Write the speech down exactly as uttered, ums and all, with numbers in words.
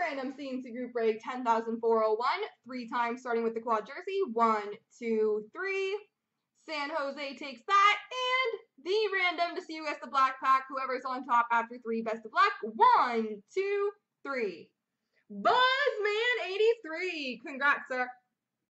Random C and C group break ten thousand four hundred one, three times starting with the quad jersey. One, two, three. San Jose takes that, and the random to see who gets the black pack. Whoever's on top after three, best of luck. One, two, three. Buzzman eighty-three. Congrats, sir.